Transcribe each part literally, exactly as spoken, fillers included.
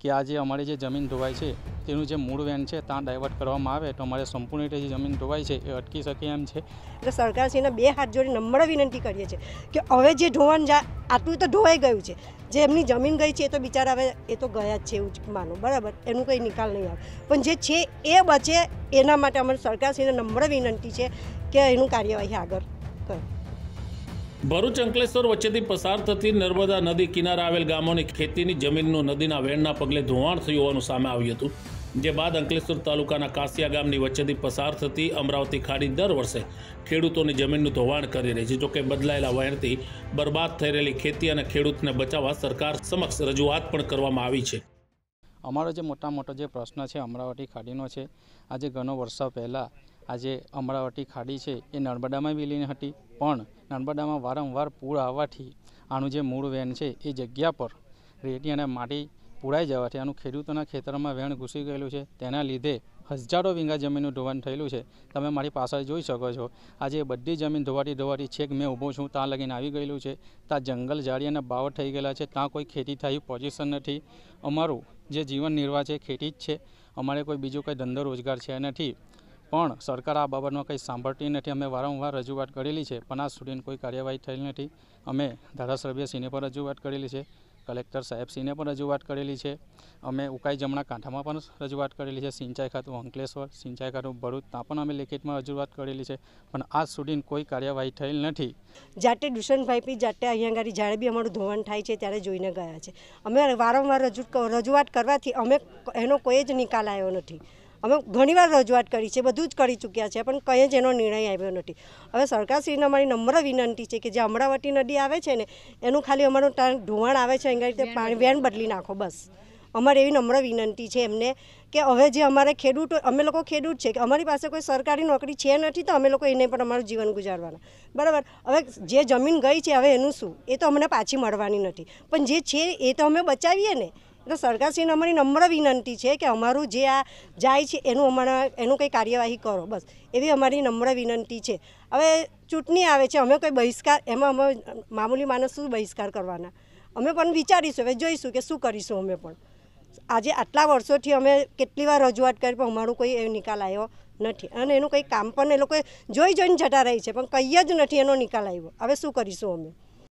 કે આ જે અમારી જે જમીન ધોવાય છે તેનું જે મૂળ વેન છે ત્યાં ડાયવર્ટ કરવામાં આવે તો અમારે સંપૂર્ણ રીતે જે જમીન ધોવાય છે એ અટકી શકે એમ છે। એટલે સરકારશ્રીને બે હાથ જોડી નમ્ર વિનંતી કરીએ છીએ કે હવે જે ધોવાણ જા આટલું તો ધોવાઈ ગયું છે, જે એમની જમીન ગઈ છે એ તો બિચારા હવે એ તો ગયા જ છે એવું જ માનો, બરાબર, એનું કંઈ નિકાલ નહીં આવે, પણ જે છે એ બચે એના માટે અમારે સરકારશ્રીને નમ્ર વિનંતી છે કે એનું કાર્યવાહી આગળ કરે। ભરૂચ અંકલેશ્વર વચ્ચેથી પસાર થતી નર્મદા નદી કિનારે આવેલ ગામોની ખેતીની જમીનનું નદીના વહેણના પગલે ધોવાણ થયું હોવાનું સામે આવ્યું હતું, જે બાદ અંકલેશ્વર તાલુકાના કાસિયા ગામની વચ્ચેથી પસાર થતી અમરાવતી ખાડી દર વર્ષે ખેડૂતોની જમીનનું ધોવાણ કરી રહી છે। જોકે બદલાયેલા વહેણથી બરબાદ થઈ રહેલી ખેતી અને ખેડૂતને બચાવવા સરકાર સમક્ષ રજૂઆત પણ કરવામાં આવી છે। અમારો જે મોટા મોટો જે પ્રશ્ન છે અમરાવતી ખાડીનો છે, આજે ઘણો વર્ષો પહેલાં આજે અમરાવતી ખાડી છે એ નર્મદામાં વિલીન હતી, પણ નર્મદામાં વારંવાર પૂર આવવાથી આનું જે મૂળ વેણ છે એ જગ્યા પર રેતી અને માટી પૂરાઈ જવાથી આનું ખેડૂતોના ખેતરમાં વેણ ઘૂસી ગયેલું છે, તેના લીધે હજારો વીઘા જમીનનું ધોવાણ થયેલું છે। તમે મારી પાછળ જોઈ શકો છો, આજે બધી જમીન ધોવાતી ધોવાતી છેક મેં ઊભો છું ત્યાં લગીને આવી ગયેલું છે, ત્યાં જંગલ ઝાડી અને બાવળ થઈ ગયેલા છે, ત્યાં કોઈ ખેતી થાય પોઝિશન નથી। અમારું જે જીવન નિર્વાહ છે ખેતી જ છે, અમારે કોઈ બીજો કોઈ ધંધો રોજગાર છે નથી, પણ સરકાર આ બાબતમાં કંઈ સાંભળતી નથી। અમે વારંવાર રજૂઆત કરેલી છે પણ આજ સુધી કોઈ કાર્યવાહી થયેલી નથી। અમે ધારાસભ્યશ્રીને પણ રજૂઆત કરેલી છે, કલેક્ટર સાહેબશ્રીને પણ રજૂઆત કરેલી છે, અમે ઉકાઈ જમણા કાંઠામાં પણ રજૂઆત કરેલી છે, સિંચાઈ ખાતું અંકલેશ્વર, સિંચાઈ ખાતું ભરૂચ, ત્યાં પણ અમે લેખિતમાં રજૂઆત કરેલી છે, પણ આજ સુધી કોઈ કાર્યવાહી થયેલ નથી। જાતે દુષ્યંતભાઈ બી જાતે અહીંયા આગળ જ્યારે બી અમારું ધોવાણ થાય છે ત્યારે જોઈને ગયા છે। અમે વારંવાર રજૂ રજૂઆત કરવાથી અમે એનો કોઈ જ નિકાલ આવ્યો નથી। અમે ઘણીવાર રજૂઆત કરી છે, બધું જ કરી ચૂક્યા છે, પણ કંઈ જ એનો નિર્ણય આવ્યો નથી। હવે સરકારશ્રીને અમારી નમ્ર વિનંતી છે કે જે અમરાવતી નદી આવે છે ને એનું ખાલી અમારું ત્યાં ધોવાણ આવે છે અહીંયા રીતે પાણી વેણ બદલી નાખો, બસ અમારે એવી નમ્ર વિનંતી છે એમને કે હવે જે અમારે ખેડૂતો, અમે લોકો ખેડૂત છે કે અમારી પાસે કોઈ સરકારી નોકરી છે નથી, તો અમે લોકો એને પણ અમારું જીવન ગુજારવાના, બરાબર। હવે જે જમીન ગઈ છે હવે એનું શું, એ તો અમને પાછી મળવાની નથી, પણ જે છે એ તો અમે બચાવીએ ને। એટલે સરકારશ્રીને અમારી નમ્ર વિનંતી છે કે અમારું જે આ જાય છે એનું અમારા એનું કંઈ કાર્યવાહી કરો, બસ એવી અમારી નમ્ર વિનંતી છે। હવે ચૂંટણી આવે છે, અમે કોઈ બહિષ્કાર એમાં અમે મામૂલી માણસ શું બહિષ્કાર કરવાના, અમે પણ વિચારીશું, હવે જોઈશું કે શું કરીશું। અમે પણ આજે આટલા વર્ષોથી અમે કેટલી વાર રજૂઆત કરી પણ અમારું કોઈ એ નિકાલ આવ્યો નથી, અને એનું કંઈ કામ પણ એ લોકોએ જોઈ જોઈને જતા રહી છે, પણ કંઈ જ નથી એનો નિકાલ આવ્યો। હવે શું કરીશું અમે?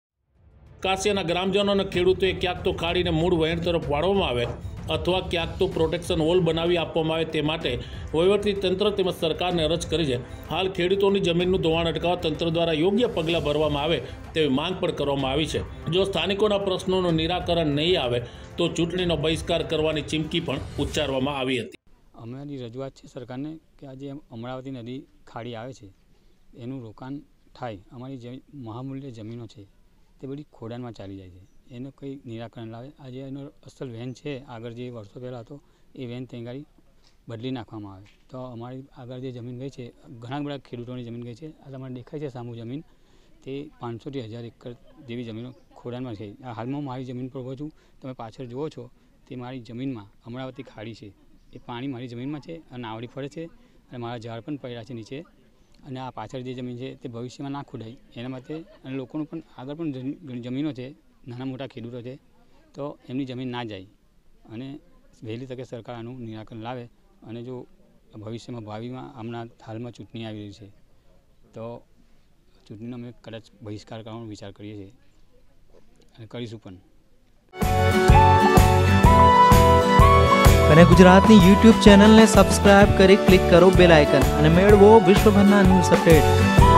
કાસિયાના ગ્રામજનો અને ખેડૂતોએ ક્યાંક તો ખાડીને મૂળ વહેણ તરફ વાળવામાં આવે અથવા ક્યાંક તો પ્રોટેક્શન વોલ બનાવી આપવામાં આવે તે માટે વહીવટી તંત્ર તેમજ સરકારને અરજ કરી છે। હાલ ખેડૂતોની જમીનનું ધોવાણ અટકાવવા તંત્ર દ્વારા યોગ્ય પગલાં ભરવામાં આવે તેવી માંગ પણ કરવામાં આવી છે। જો સ્થાનિકોના પ્રશ્નોનું નિરાકરણ નહીં આવે તો ચૂંટણીનો બહિષ્કાર કરવાની ચીમકી પણ ઉચ્ચારવામાં આવી હતી। અમારી રજૂઆત છે સરકારને કે આજે અમરાવતી નદી ખાડી આવે છે એનું રોકાણ થાય, અમારી જે મહામૂલ્ય જમીનો છે તે બધી ખોડાણમાં ચાલી જાય છે, એનું કંઈ નિરાકરણ લાવે। આજે એનો અસલ વેન છે આગળ જે વર્ષો પહેલાં હતો એ વેન ત્યાં ગાડી બદલી નાખવામાં આવે તો અમારી આગળ જે જમીન ગઈ છે, ઘણા બધા ખેડૂતોની જમીન ગઈ છે, આ તમારે દેખાય છે સામુ જમીન, તે પાંચસોથી હજાર એકર જેવી જમીનો ખોડાણમાં છે। આ હાલમાં મારી જમીન પર ઉભો છું, તમે પાછળ જુઓ છો તે મારી જમીનમાં અમરાવતી ખાડી છે, એ પાણી મારી જમીનમાં છે અને આવડી ફરે છે અને મારા ઝાડ પણ પડ્યા છે નીચે, અને આ પાછળ જે જમીન છે તે ભવિષ્યમાં ના ખોડાય એના માટે, અને લોકોનું પણ આગળ પણ જમીનો છે, નાના મોટા ખેડૂતો છે, તો એમની જમીન ના જાય, અને વહેલી તકે સરકાર આનું નિરાકરણ લાવે। અને જો ભવિષ્યમાં ભાવિમાં હમણાં હાલમાં ચૂંટણી આવી રહી છે તો ચૂંટણીનો અમે કદાચ બહિષ્કાર કરવાનો વિચાર કરીએ છીએ અને કરીશું પણ। અને ગુજરાતની યુટ્યુબ ચેનલને સબસ્ક્રાઇબ કરી ક્લિક કરો બેલ આઇકન અને મેળવો વિશ્વભરના ન્યૂઝ અપડેટ।